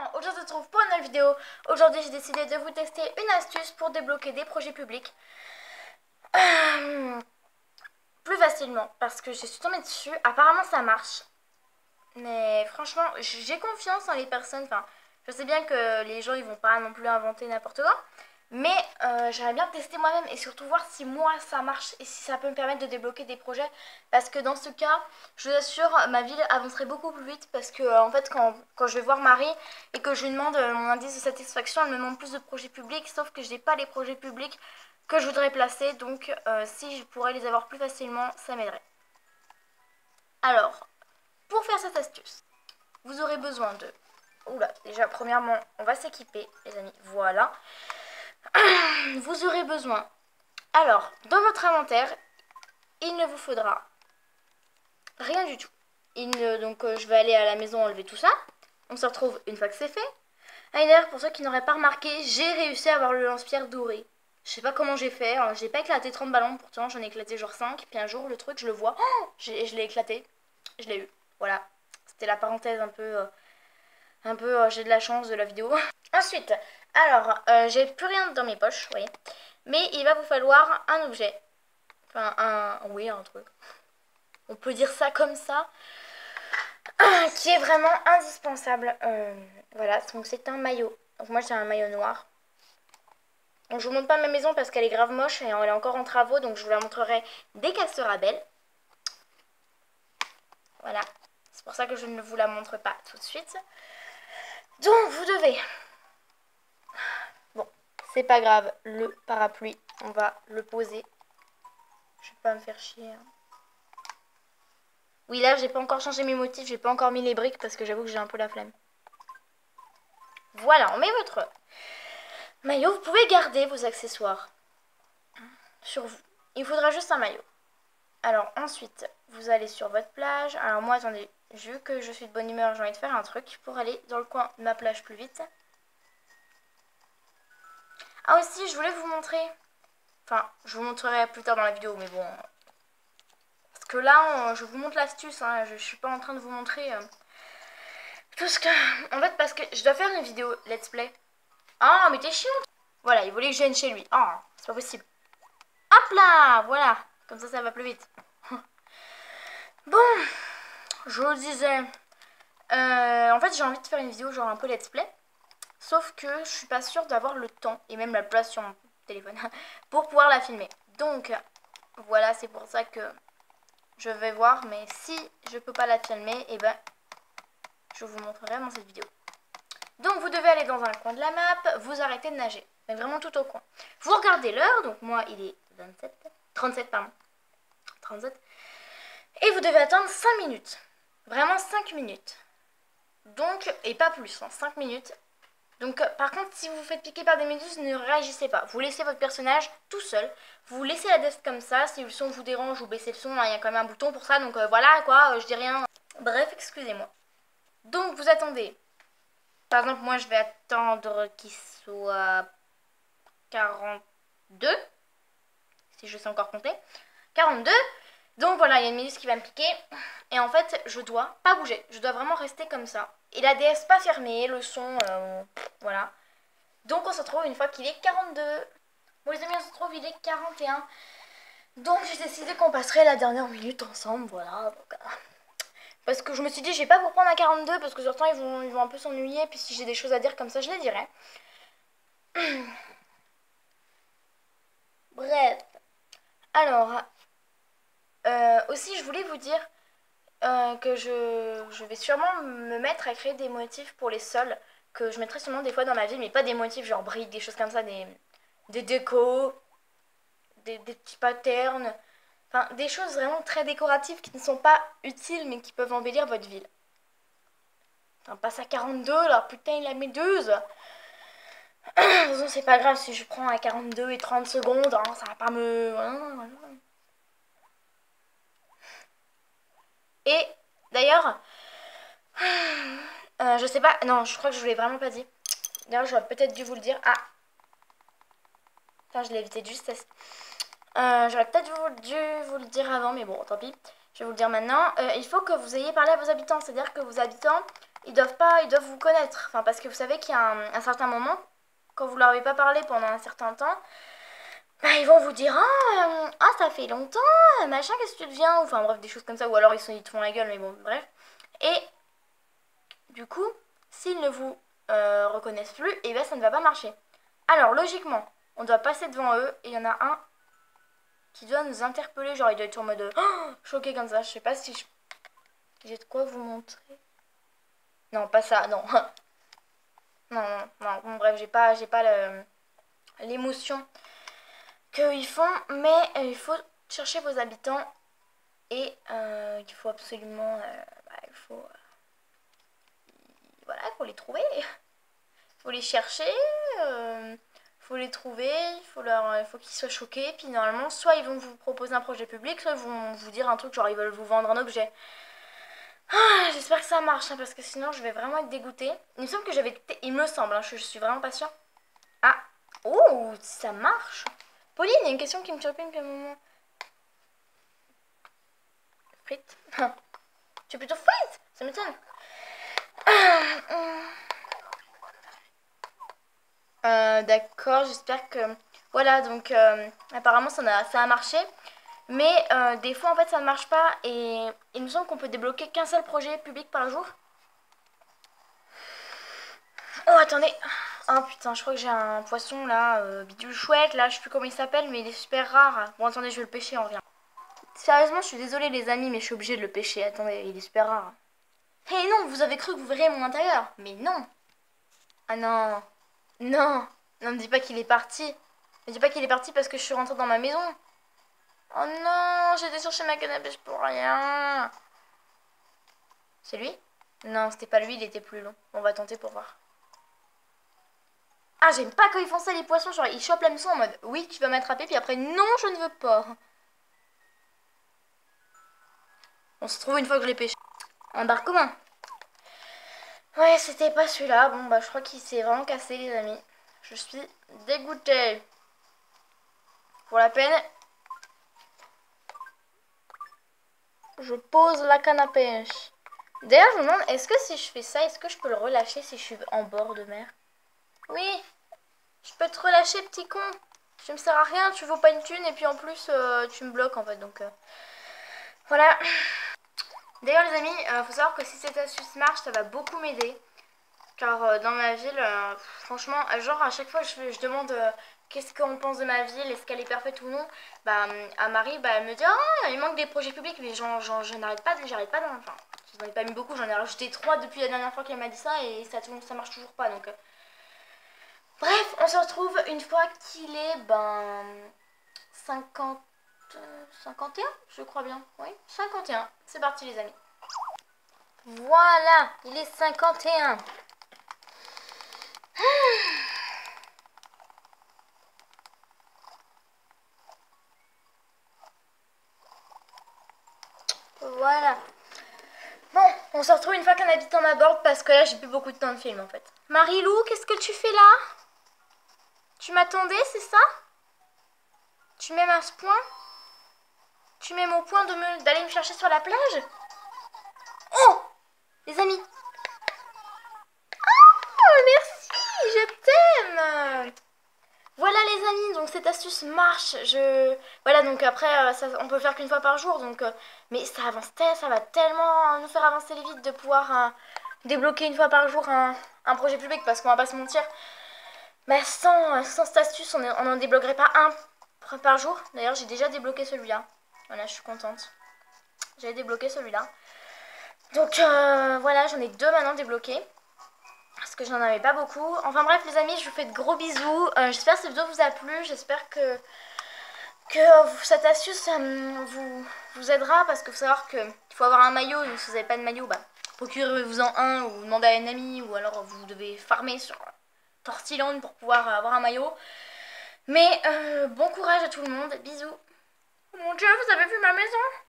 gens, aujourd'hui on se retrouve pour une nouvelle vidéo. Aujourd'hui j'ai décidé de vous tester une astuce pour débloquer des projets publics plus facilement parce que je suis tombée dessus. Apparemment ça marche, mais franchement j'ai confiance en les personnes. Enfin, je sais bien que les gens ils vont pas non plus inventer n'importe quoi, mais j'aimerais bien tester moi-même et surtout voir si moi ça marche et si ça peut me permettre de débloquer des projets. Parce que dans ce cas, je vous assure, ma ville avancerait beaucoup plus vite. Parce que en fait, quand je vais voir Marie et que je lui demande mon indice de satisfaction, elle me demande plus de projets publics. Sauf que je n'ai pas les projets publics que je voudrais placer. Donc si je pourrais les avoir plus facilement, ça m'aiderait. Alors, pour faire cette astuce, vous aurez besoin de... Oula, déjà premièrement, on va s'équiper les amis, voilà. Vous aurez besoin, alors, dans votre inventaire, il ne vous faudra rien du tout. Donc, je vais aller à la maison enlever tout ça. On se retrouve une fois que c'est fait. Ah, et d'ailleurs, pour ceux qui n'auraient pas remarqué, j'ai réussi à avoir le lance-pierre doré. Je sais pas comment j'ai fait. J'ai pas éclaté 30 ballons, pourtant j'en ai éclaté genre 5. Puis un jour, le truc, je le vois. Oh, je l'ai éclaté. Je l'ai eu. Voilà. C'était la parenthèse un peu j'ai de la chance de la vidéo. Ensuite, alors, j'ai plus rien dans mes poches, vous voyez. Mais il va vous falloir un objet. Enfin, oui, un truc. On peut dire ça comme ça. Qui est vraiment indispensable. Voilà, donc c'est un maillot. Donc moi, j'ai un maillot noir. Donc je vous montre pas ma maison parce qu'elle est grave moche et elle est encore en travaux. Donc je vous la montrerai dès qu'elle sera belle. Voilà. C'est pour ça que je ne vous la montre pas tout de suite. Donc vous devez... Bon, c'est pas grave. Le parapluie, on va le poser. Je vais pas me faire chier. Oui, là, j'ai pas encore changé mes motifs. J'ai pas encore mis les briques parce que j'avoue que j'ai un peu la flemme. Voilà, on met votre maillot. Vous pouvez garder vos accessoires sur vous. Il faudra juste un maillot. Alors ensuite, vous allez sur votre plage. Alors moi, attendez, vu que je suis de bonne humeur, j'ai envie de faire un truc pour aller dans le coin de ma plage plus vite. Ah aussi, je voulais vous montrer. Enfin, je vous montrerai plus tard dans la vidéo, mais bon. Parce que là, je vous montre l'astuce. Hein, je suis pas en train de vous montrer tout ce que... En fait, parce que je dois faire une vidéo let's play. Ah, mais t'es chiant. Voilà, il voulait que je vienne chez lui. Ah, c'est pas possible. Hop là, voilà. Comme ça va plus vite. Bon, je vous disais... en fait, j'ai envie de faire une vidéo genre un peu let's play. Sauf que je suis pas sûre d'avoir le temps et même la place sur mon téléphone pour pouvoir la filmer. Donc, voilà, c'est pour ça que je vais voir. Mais si je peux pas la filmer, et ben, je vous montrerai dans cette vidéo. Donc, vous devez aller dans un coin de la map, vous arrêtez de nager. Mais vraiment tout au coin. Vous regardez l'heure, donc moi, il est 37, pardon. 37. Et vous devez attendre 5 minutes. Vraiment 5 minutes. Donc, et pas plus, hein, 5 minutes. Donc, par contre, si vous vous faites piquer par des méduses, ne réagissez pas. Vous laissez votre personnage tout seul. Vous laissez la desk comme ça. Si le son vous dérange, vous baissez le son. Hein, il y a quand même un bouton pour ça. Donc, voilà, quoi, je dis rien. Bref, excusez-moi. Donc, vous attendez. Par exemple, moi, je vais attendre qu'il soit 42. Si je sais encore compter. 42. Donc, voilà, il y a une méduse qui va me piquer. Et en fait, je dois pas bouger. Je dois vraiment rester comme ça. Et la DS pas fermée, le son, voilà. Donc on se retrouve une fois qu'il est 42. Bon les amis, on se retrouve, il est 41. Donc j'ai décidé qu'on passerait la dernière minute ensemble, voilà. Donc, parce que je me suis dit, j'ai pas pour prendre un 42, parce que certains ils vont un peu s'ennuyer. Puis si j'ai des choses à dire comme ça, je les dirai. Bref. Alors, aussi je voulais vous dire... que je vais sûrement me mettre à créer des motifs pour les sols que je mettrai sûrement des fois dans ma vie, mais pas des motifs genre briques, des choses comme ça, des décos, des petits patterns, enfin des choses vraiment très décoratives qui ne sont pas utiles mais qui peuvent embellir votre ville. Enfin, passe à 42 là, putain il a mis 12. De toute façon c'est pas grave si je prends à 42 et 30 secondes, hein, ça va pas me... Et d'ailleurs, je sais pas, non, je crois que je vous l'ai vraiment pas dit. D'ailleurs, j'aurais peut-être dû vous le dire. Ah, enfin, je l'ai évité de justesse. J'aurais peut-être dû vous le dire avant, mais bon, tant pis. Je vais vous le dire maintenant. Il faut que vous ayez parlé à vos habitants, c'est-à-dire que vos habitants ils doivent vous connaître. Enfin, parce que vous savez qu'il y a un certain moment, quand vous leur avez pas parlé pendant un certain temps, bah, ils vont vous dire ah, ça fait longtemps, machin, qu'est-ce que tu deviens? Enfin, bref, des choses comme ça. Ou alors ils te font la gueule, mais bon, bref. Et du coup, s'ils ne vous reconnaissent plus, et ben ça ne va pas marcher. Alors, logiquement, on doit passer devant eux, et il y en a un qui doit nous interpeller. Genre, il doit être en mode choqué comme ça. Je sais pas si j'ai de quoi vous montrer. Non, pas ça, non. Non, non, non. Bon, bref, j'ai pas l'émotion qu'ils font, mais il faut chercher vos habitants et il faut absolument, il faut, voilà, il faut les trouver, il faut les chercher, il faut les trouver, il faut qu'ils soient choqués, puis normalement, soit ils vont vous proposer un projet public, soit ils vont vous dire un truc, genre ils veulent vous vendre un objet. Ah, j'espère que ça marche, hein, parce que sinon je vais vraiment être dégoûtée. Il me semble que il me semble, hein, je suis vraiment pas sûre. Ah, oh, ça marche. Pauline, il y a une question qui me turlupine depuis un moment. Frites. Tu es plutôt frites? Ça m'étonne. D'accord, j'espère que... Voilà, donc apparemment ça a marché. Mais des fois en fait ça ne marche pas et il me semble qu'on peut débloquer qu'un seul projet public par jour. Oh attendez. Oh putain, je crois que j'ai un poisson là, bidule chouette, là je sais plus comment il s'appelle mais il est super rare. Bon attendez, je vais le pêcher, on revient. Sérieusement, je suis désolée les amis, mais je suis obligée de le pêcher. Attendez, il est super rare. Hé non, vous avez cru que vous verriez mon intérieur. Mais non. Ah non. Non. Non, me dis pas qu'il est parti. Me dis pas qu'il est parti parce que je suis rentrée dans ma maison. Oh non, j'étais chercher ma canne à pêche pour rien. C'est lui? Non, c'était pas lui, il était plus long. On va tenter pour voir. Ah, j'aime pas quand ils font ça les poissons, genre ils chopent l'hameçon en mode oui, tu vas m'attraper, puis après non, je ne veux pas. On se trouve une fois que je l'ai pêché. Un bar commun. Ouais, c'était pas celui-là. Bon, bah, je crois qu'il s'est vraiment cassé, les amis. Je suis dégoûtée. Pour la peine, je pose la canne à pêche. D'ailleurs, je me demande, est-ce que si je fais ça, est-ce que je peux le relâcher si je suis en bord de mer? Oui, je peux te relâcher, petit con. Tu me sers à rien, tu vaux pas une thune, et puis en plus, tu me bloques, en fait, donc... voilà. D'ailleurs, les amis, faut savoir que si cette astuce marche, ça va beaucoup m'aider. Car dans ma ville, franchement, genre à chaque fois je demande qu'est-ce qu'on pense de ma ville, est-ce qu'elle est parfaite ou non, bah à Marie, bah, elle me dit ah il manque des projets publics, mais je n'arrête pas, j'arrête pas enfin, je n'en ai pas mis beaucoup, j'en ai rajouté 3 depuis la dernière fois qu'elle m'a dit ça et ça marche toujours pas donc. Bref, on se retrouve une fois qu'il est 50, 51, je crois bien, oui, 51, c'est parti les amis. Voilà, il est 51. Voilà. Bon, on se retrouve une fois qu'un habitant m'aborde parce que là j'ai plus beaucoup de temps de film en fait. Marilou, qu'est-ce que tu fais là? Tu m'attendais, c'est ça? Tu m'aimes à ce point? Tu m'aimes au point d'aller me chercher sur la plage? Oh! Les amis! Oh, merci! Je t'aime! Voilà les amis, donc cette astuce marche. Voilà, donc après, on peut faire qu'une fois par jour, donc mais ça avance, ça va tellement nous faire avancer les vite de pouvoir débloquer une fois par jour un projet public, parce qu'on va pas se mentir, bah, sans cette astuce, on n'en débloquerait pas un par jour. D'ailleurs, j'ai déjà débloqué celui-là. Voilà, je suis contente. J'ai débloqué celui-là. Donc voilà, j'en ai 2 maintenant débloqués. Parce que j'en avais pas beaucoup. Enfin bref les amis, je vous fais de gros bisous. J'espère que cette vidéo vous a plu. J'espère que cette astuce vous aidera. Parce qu'il faut savoir qu'il faut avoir un maillot. Donc si vous n'avez pas de maillot, bah, procurez-vous-en un. Ou demandez à une amie. Ou alors vous devez farmer sur Tortiland pour pouvoir avoir un maillot. Mais bon courage à tout le monde. Bisous. Oh mon Dieu, vous avez vu ma maison?